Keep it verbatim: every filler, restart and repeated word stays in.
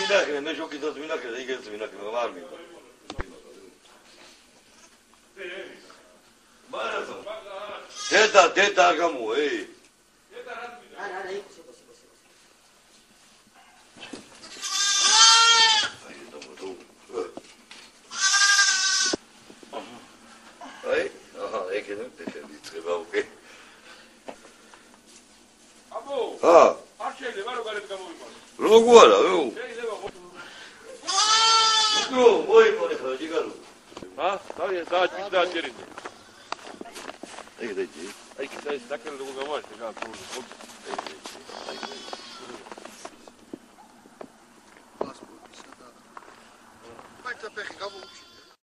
მინახე მე შოკიდოს მინახე იგეც მინახე არ მინდა მარაზო დედა დედა არ გამოვა ე დედა რა მინდა არა არა იქ შეკო შეკო შეკო აი აჰა ეგენა დედა იწყება უკვე აბო ჰა არ შეიძლება რომ გარეთ გამოვიყო როგორ არა ო ნუ მოიწონე ხო ჯიგარო ჰა დავი დაჭი დაჭერინე ეგ დაჭი აი კიდე საკელ როგორ გამოვაშე რა თქმა უნდა